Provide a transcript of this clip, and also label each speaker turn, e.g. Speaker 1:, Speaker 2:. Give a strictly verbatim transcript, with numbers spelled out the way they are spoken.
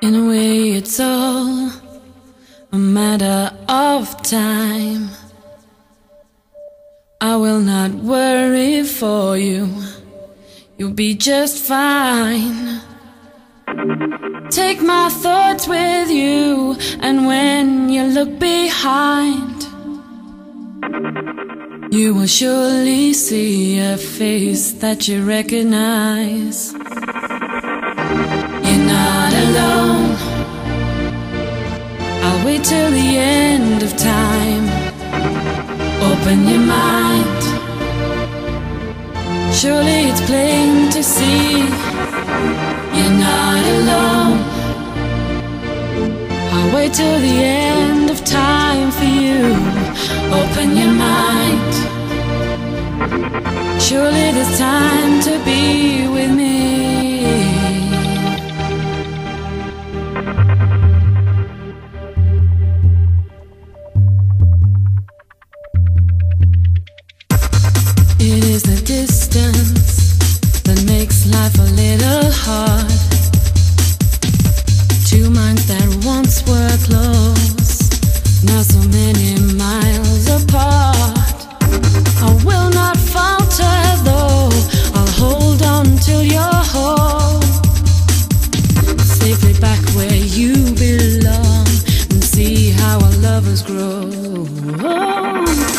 Speaker 1: In a way, it's all a matter of time. I will not worry for you, you'll be just fine. Take my thoughts with you, and when you look behind, you will surely see a face that you recognize. You're not alone, I'll wait till the end of time. Open your mind, surely it's plain to see. You're not alone, I'll wait till the end of time for you. Open your mind, surely there's time to be with me. It is the distance that makes life a little hard. Two minds that once were close, now so many miles apart. I will not falter though, I'll hold on till you're home, safely back where you belong, and see how our lovers grow.